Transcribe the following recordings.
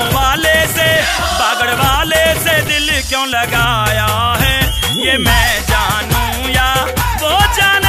गांव वाले से बागड़ वाले से दिल क्यों लगाया है, ये मैं जानूं या वो जाने।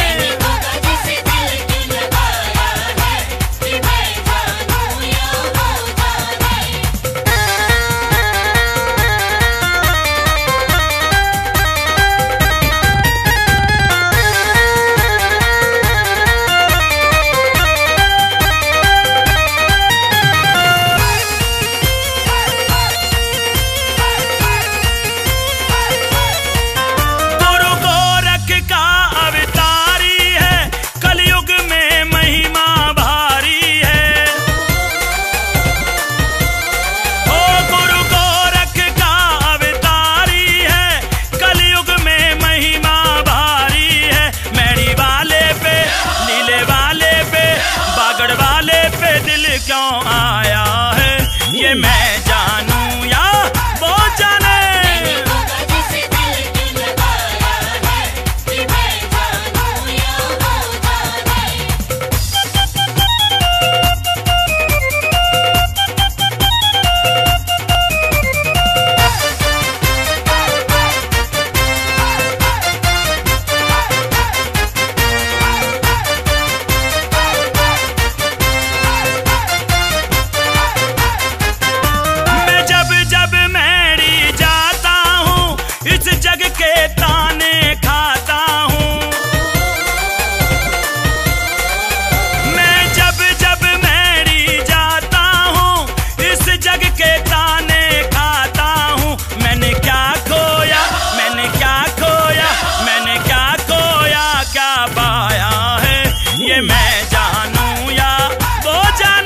क्यों आया है, ये मैं जानूं या वो जाने। ये मैं जानूं या वो जाने।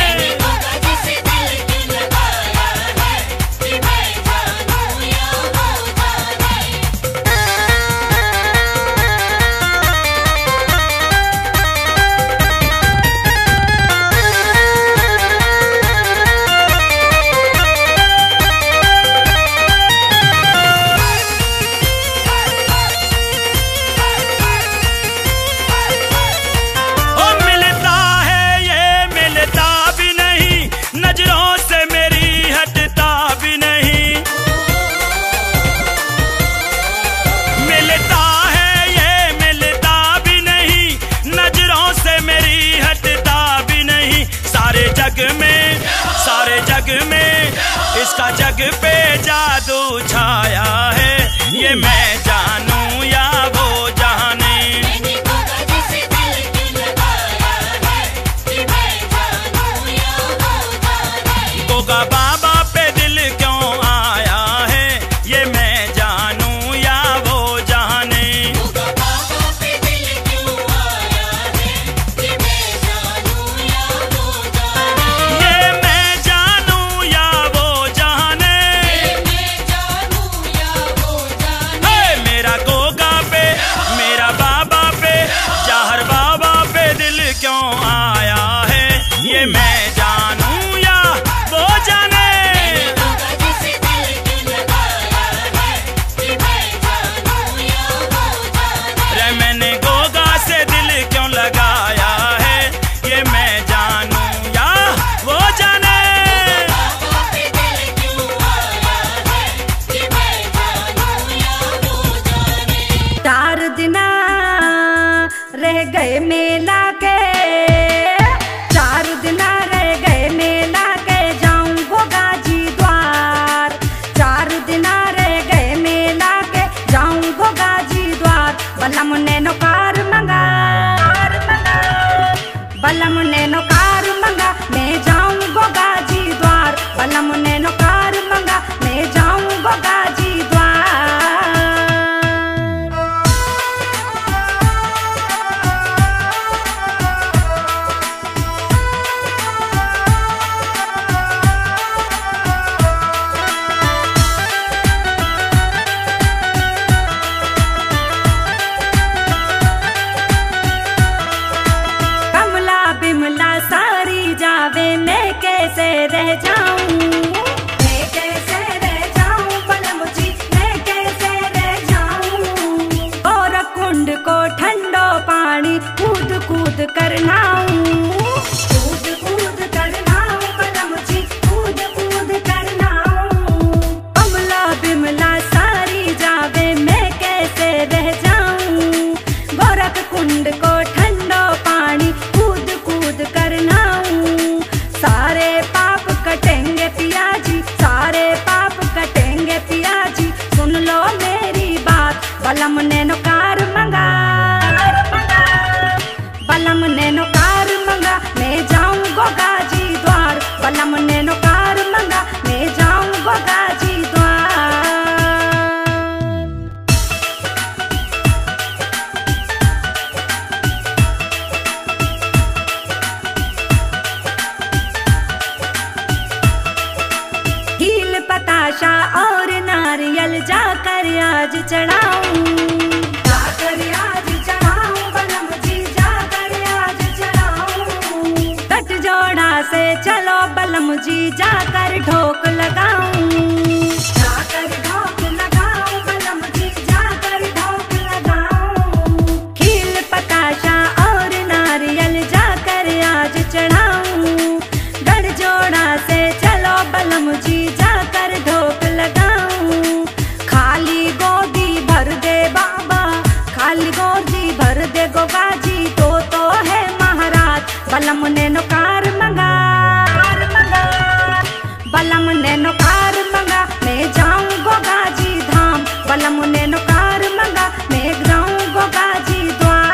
सारे जग में इसका जग पे जादू छाया है, ये मैं जानूं या वो जाने। गोगा बाबा पे दिल क्यों आया है, ये मैं जानूं या वो जाने। गोगा मंगा मैं जाऊं गोगा जी द्वार। हील पताशा और नारियल जाकर आज चढ़ाऊं, जाकर आज चढ़ाऊं बलम जी, जाकर आज चढ़ाऊं। तट जोड़ा से चलो बलम जी, जाकर ढोक लगाऊं, जाकर ढोक लगाऊं बलम जी, जाकर ढोक लगाऊं। खील पताशा और नारियल जाकर आज चढ़ाऊं, गढ़ जोड़ा से चलो बलम जी, जाकर ढोक लगाऊं। खाली गोदी भर दे बाबा, खाली गोदी भर दे गोगा जी, तो है महाराज बलम ने नौकार मंगा, बलम ने नौकार मंगा मैं जाऊं गोगा जी धाम, बलम ने नौकार मंगा मैं जाऊं गोगा जी द्वार।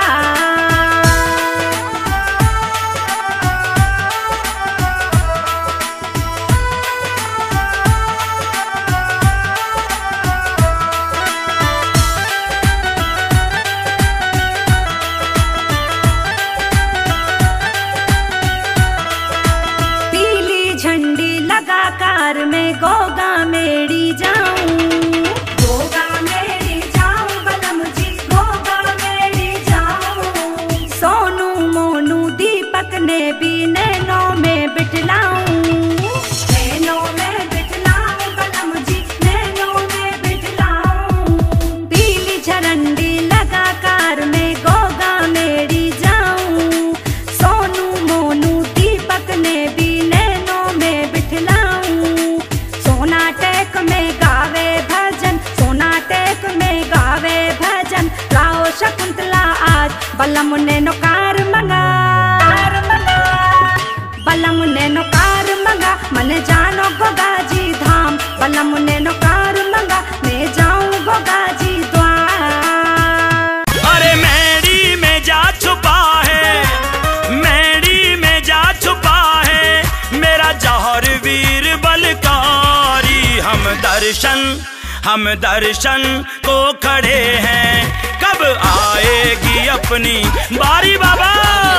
लगाकार में गोगा मेड़ी जाऊं, गोगा मेड़ी जाऊं बलम जी, गोगा मेड़ी जाऊं। सोनू मोनू दीपक ने भी नैनों में बिठलाऊं, नैनों में बिठलाऊं बलम जी, नैनों में बिठलाऊं। पीली झरंडी लगाकार में गोगा मेड़ी जाऊं, सोनू मोनू दीपक ने भी नैनों में बिठलाऊं। सोनाटेक में गावे भजन, सोनाटेक में गावे भजन, लाओ शकुंतला आज बलम ने नौकार मंगा, बलम ने नौकार मंगा मन जानो गोगा जी धाम, बलम ने नौकार मंगा मैं जाऊं गोगा जी द्वार। अरे मेरी में जा छुपा है, मेरी में जा छुपा है मेरा जौहर वीर बलकारी। हम दर्शन को खड़े हैं, कब आएगी अपनी बारी बाबा।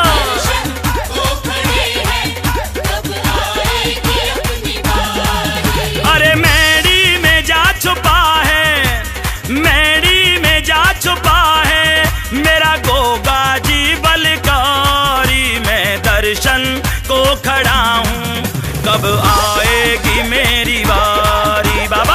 अरे मेरी में जा छुपा है, मेरी में जा छुपा है मेरा गोगा जी बलकारी। मैं दर्शन को खड़ा हूँ, कब आएगी मेरी बारी बाबा।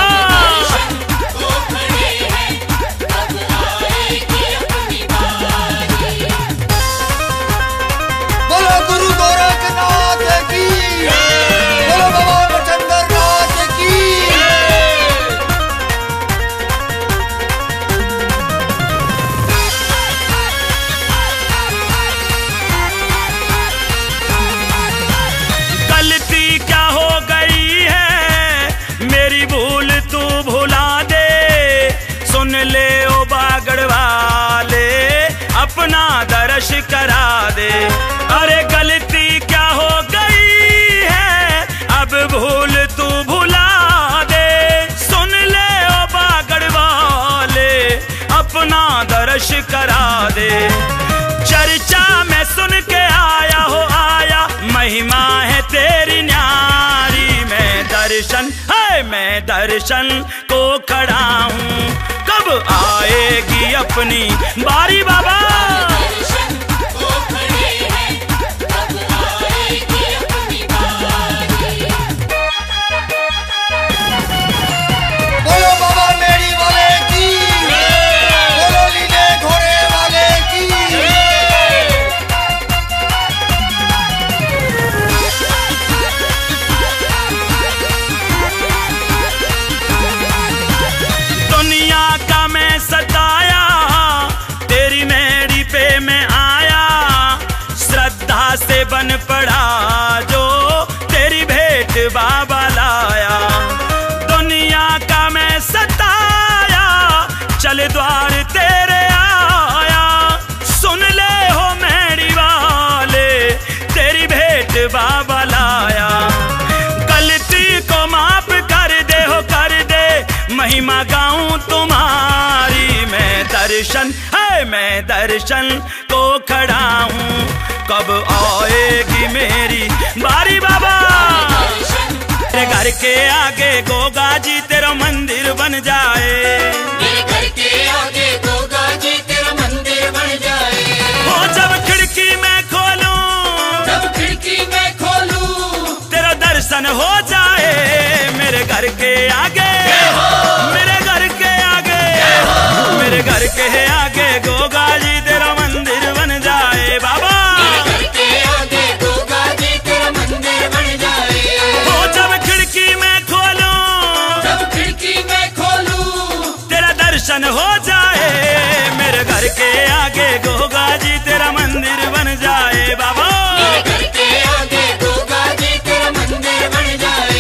बोलो गुरु गोरखनाथ की, बोलो बाबा बचंद्रनाथ की। गलती क्या हो गई है मेरी भूल तू भुला दे, सुन ले ओ बागड़ वाले अपना दर्श करा दे। अरे गलती क्या हो गई है अब भूल तू भुला दे, सुन ले ओ बागड़ वाले अपना दर्श करा दे। चर्चा में सुन के आया हो आया, महिमा है तेरी न्यारी। मैं दर्शन को खड़ा हूँ, कब आएगी अपनी बारी बाबा। बोलो बाबा मेरी वाले की, बोलो लीले घोड़े वाले की। दुनिया का मैं सताया, तेरी मेरी पे मैं आया, श्रद्धा से बन पड़ा जो तेरी भेंट बाबा लाया। दुनिया का मैं सताया, चल द्वार तेरे आया, सुन ले हो मेरी वाले तेरी भेंट बाबा लाया। गलती को महिमा गाऊं तुम्हारी, मैं दर्शन को खड़ा हूँ। कब आएगी मेरी बारी बाबा, तेरे घर के आगे गोगा जी तेरा मंदिर बन जाए, मेरे घर के आगे गोगा जी तेरा मंदिर बन जाए। हो जब खिड़की मैं खोलूं, जब खिड़की मैं खोलूं, तेरा दर्शन हो जाए मेरे घर के आगे, मेरे घर के आगे, मेरे घर के आगे गोगा जी तेरा मंदिर बन जाए बाबा, मेरे घर के आगे गोगा जी तेरा मंदिर बन जाए। हो जब खिड़की मैं खोलूं, जब खिड़की मैं खोलूं, तेरा दर्शन हो जाए मेरे घर के आगे गोगा जी तेरा मंदिर बन जाए बाबा, मेरे घर के आगे गोगा जी तेरा मंदिर बन जाए।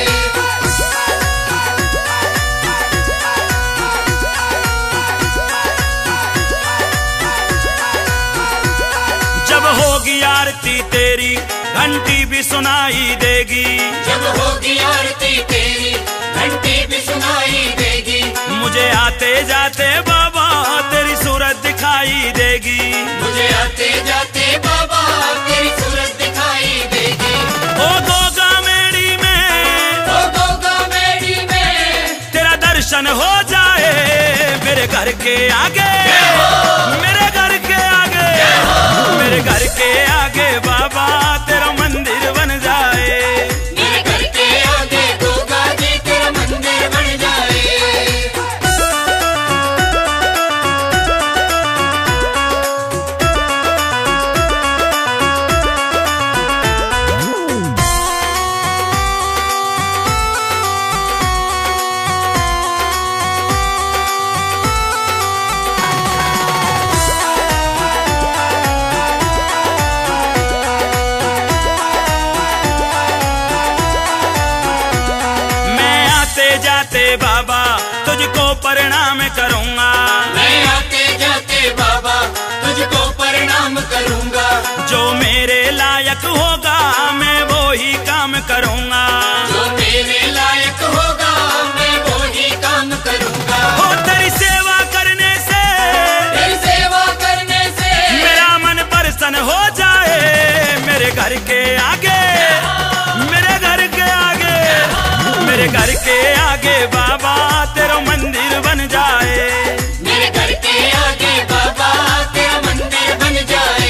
जब होगी आरती तेरी घंटी भी सुनाई देगी, जब होगी आरती तेरी घंटी भी सुनाई देगी, मुझे आते जाते बाबा तेरी सूरत दिखाई देगी, मुझे आते जाते बाबा तेरी सूरत दिखाई देगी। ओ गोगा मेड़ी में, ओ गोगा मेड़ी में, तेरा दर्शन हो जाए मेरे घर के आगे, मेरे घर के आगे, मेरे घर के आगे बाबा तेरा मंदिर बन जाए, मेरे घर के आगे गोगा जी तेरा मंदिर बन जाए। जाते बाबा तुझको प्रणाम करूंगा, मैं आते जाते बाबा तुझको प्रणाम करूंगा, जो मेरे लायक होगा मैं वो ही काम करूंगा, जो मेरे लायक होगा मैं वो ही काम करूंगा। हो तेरी सेवा करने से, तेरी सेवा करने से मेरा मन प्रसन्न हो जाए मेरे घर के आगे, मेरे घर के आगे, मेरे घर के आगे बाबा तेरा मंदिर बन जाए, मेरे घर के आगे बाबा तेरा मंदिर बन जाए।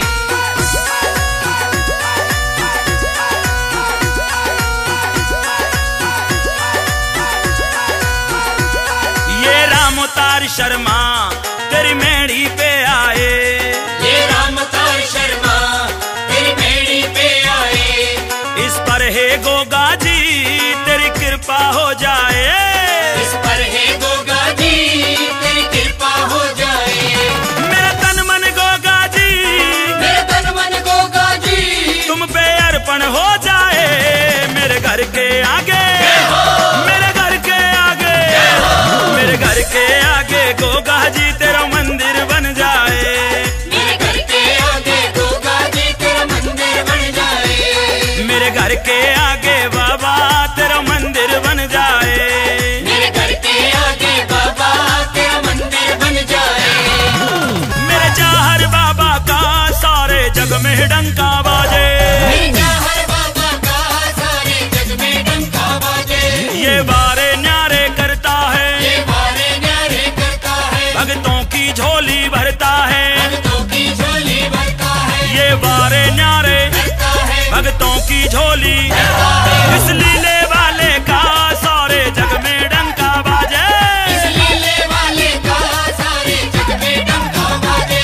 ये राम अवतार शर्मा तेरी मेड़ी पे आए, ये राम अवतार शर्मा तेरी मेड़ी पे आए, इस पर है गोगा जी तेरी कृपा हो जाए, इस पर है गोगा जी तेरी कृपा हो जाए। मेरा तन मन गोगा जी, मेरे तन मन गोगा जी तुम पे अर्पण हो जाए मेरे घर के आगे, मेरे घर के आगे, मेरे घर के आगे गोगा जी तेरा मंदिर बन जाए, मेरे घर के आगे गोगा जी तेरा मंदिर बन जाए, मेरे घर के आगे बाबा तेरा मंदिर बन जाए, मेरे घर के आगे बाबा तेरा मंदिर बन जाए। मेरे चाहर बाबा का सारे जग में डंका बाजे, मेरे चाहर बाबा का सारे जग में डंका बाजे, ये बारे न्यारे करता है, ये बारे न्यारे करता है, भक्तों की झोली भरता है, भक्तों की झोली भरता है, ये बारे न्यारे भरता है, भक्तों की झोली, इस लीले वाले का सारे जग में डंका बाजे, इस लीले वाले का सारे जग में डंका बाजे।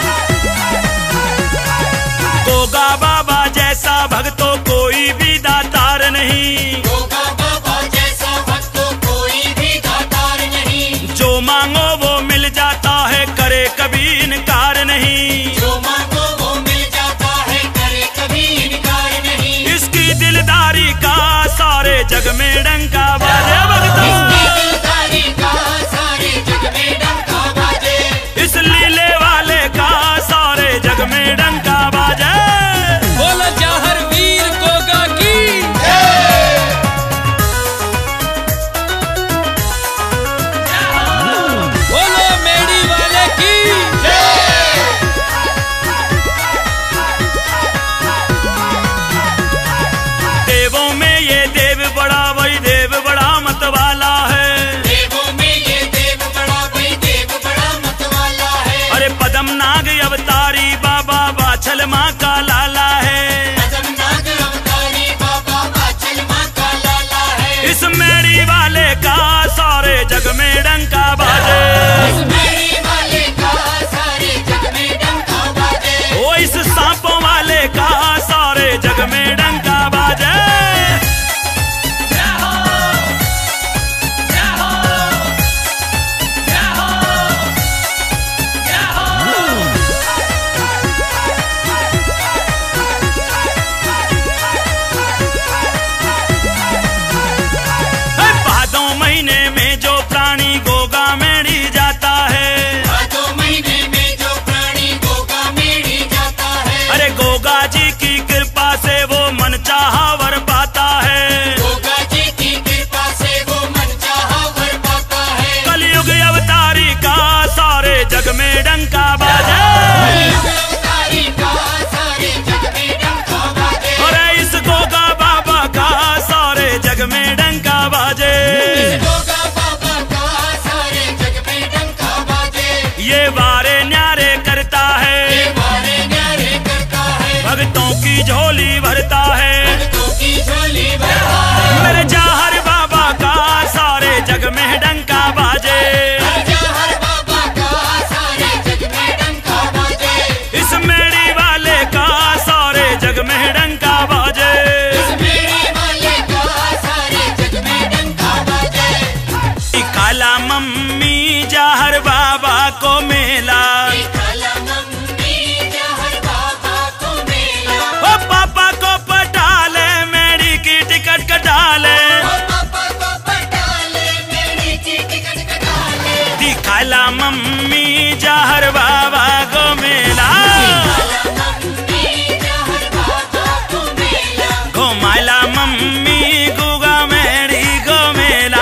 गोगा बाबा जैसा भक्तों कोई भी दाता जग में डंका बाजे। जहर बाबा का सारे जग में डंका बाजे। इस मेड़ी वाले का सारे जग में डंका बाजे। इस मेरे वाले का सारे जग में डंका बाजे। काला मम्मी जहर बाबा को मेला। काला मम्मी जहर बाबा को मेला। ओ पापा को पटाले मेरी की टिकट कटाले। ओ पापा को पटाले मेरी की टिकट कटाले। दी काला मम्मी जहर बाबा को मेला। काला मम्मी जहर बाबा को मेला। घुमाला मम्मी गुगा मेरी को मेला।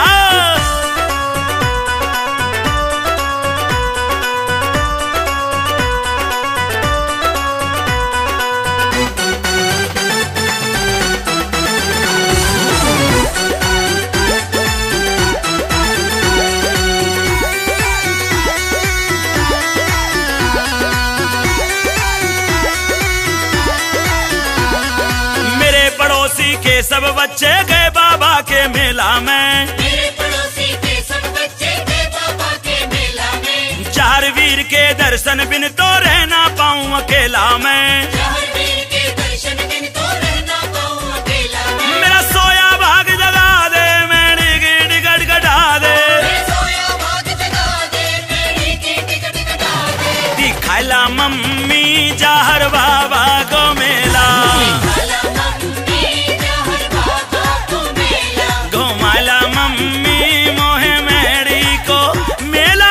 मेरे पड़ोसी के सब बच्चे गए बाबा के मेला में। मेरे पड़ोसी के सब बच्चे गए बाबा के मेला में। चार वीर के दर्शन बिन तो रह ना पाऊं अकेला मैं। जहर वीर के दर्शन बिन तो रहना पाऊं अकेला मैं। मेरा सोया भाग जगा दे मेरी की टिकट कटा दे। मैं सोया भाग जगा दे मेरी की टिकट कटा दे। दिखाला मम्मी जहर बाबा को मेला। काला मम्मी जहर बाबा को मेला। घुमाला मम्मी मोहे मेरी को मेला।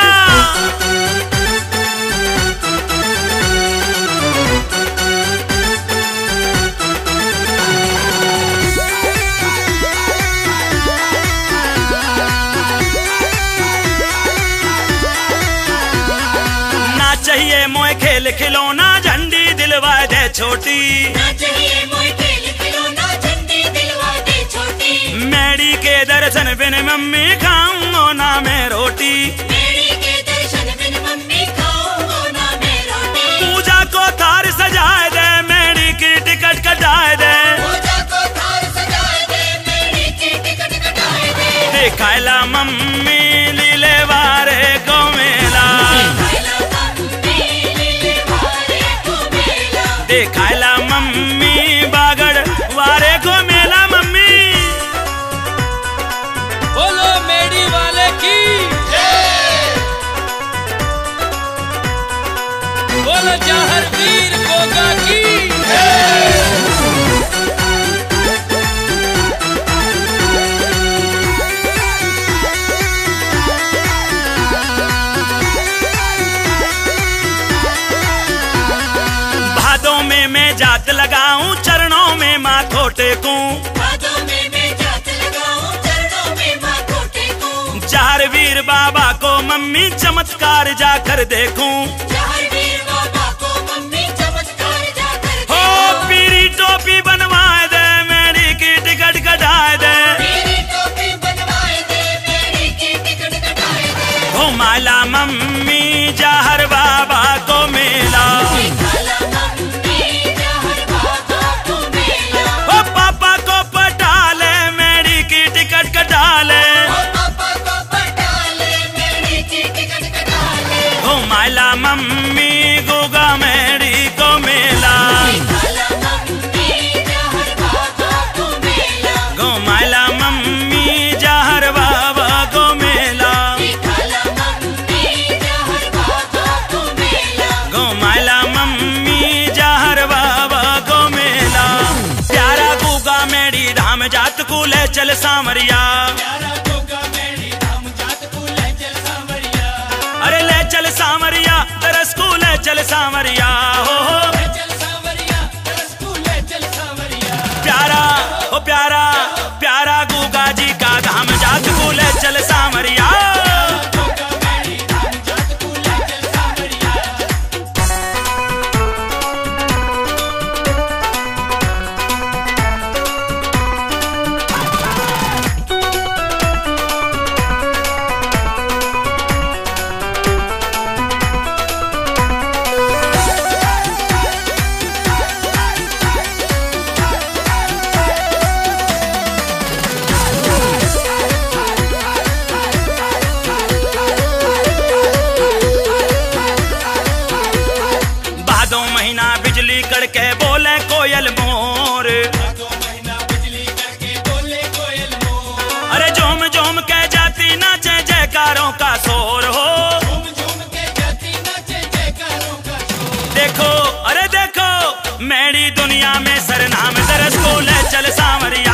ना चाहिए मोए खेल खिलौना झंडी दिलवा दे छोटी। ना चाहिए मोए खेल खिलौना झंडी दिलवा दे छोटी। मेरी के दर्शन बिन मम्मी खाऊं ना मैं रोटी। मेरी के दर्शन बिन मम्मी खाऊं ना मैं रोटी। पूजा को थार सजाए दे मेरी की टिकट कटाए दे। पूजा को थार सजाए दे मेरी की टिकट कटाए दे। दिखाला मम्मी लीले वारे को मेला। काला मम्मी लीले वारे को मेला। दिखाला मम्मी बागड़ वारे को मेला। मम्मी बोलो मेड़ी वाले की। बोलो जहर वीर गोगा की। भादों में मैं जात लगाऊं चरणों में माथो टेकूं। बादों में मैं जात लगाऊं चरणों में माथो टेकूं। जहर वीर बाबा को मम्मी चमत्कार जाकर देखूं। जहर वीर बाबा को मम्मी चमत्कार जाकर हो देखो। पीरी टोपी बनवाए दे मेरी की टिकट कटाए दे। मेरी टोपी बनवाए दे मेरी की टिकट कटाए दे। घुमाला मम्मी जहर बाबा को मेला। काला मम्मी जहर बाबा को मेला। ओ पापा को पटाले मेरी की टिकट कटाले। ओ पापा को पटाले मेरी की टिकट कटाले। घुमाला मम्मी गुगा मेरी को मेला। काला मम्मी जहर बाबा को मेला। घुमाला मम्मी जहर बाबा को मेला। काला मम्मी जहर बाबा को मेला। घुमाला मम्मी जहर बाबा को मेला। प्यारा गुगा मेरी राम जात को ले चल सामरिया। अरे ले चल सामरिया तरस को ले चल सामरिया। हो प्यारा ओ प्यारा प्यारा गुगा जी का धाम जात को ले चल सामरिया। में सरनाम दरस को ले चल सांवरिया।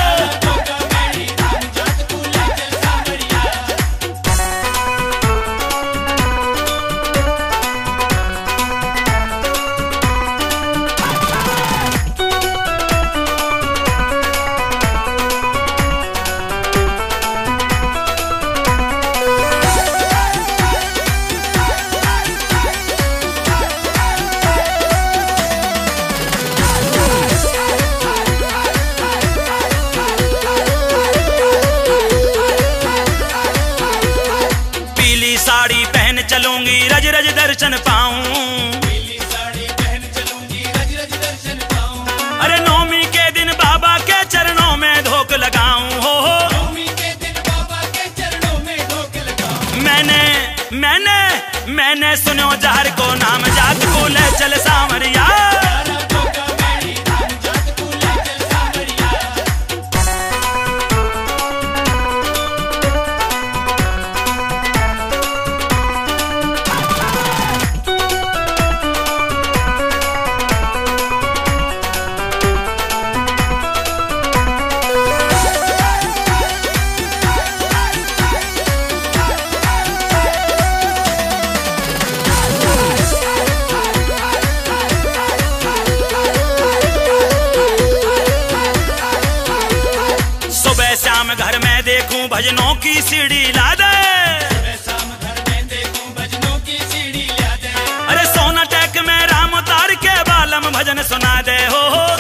साड़ी पहन चलूंगी रज रज दर्शन पाऊं। अरे नौमी के दिन बाबा के चरणों में धोख लगाऊं हो। मैंने सुनो जहर को नाम जात को ले चल सांवरिया। शाम घर में देखूं भजनों की सीढ़ी ला दे। अरे सोना टेक में राम उतार के बालम भजन सुना दे हो।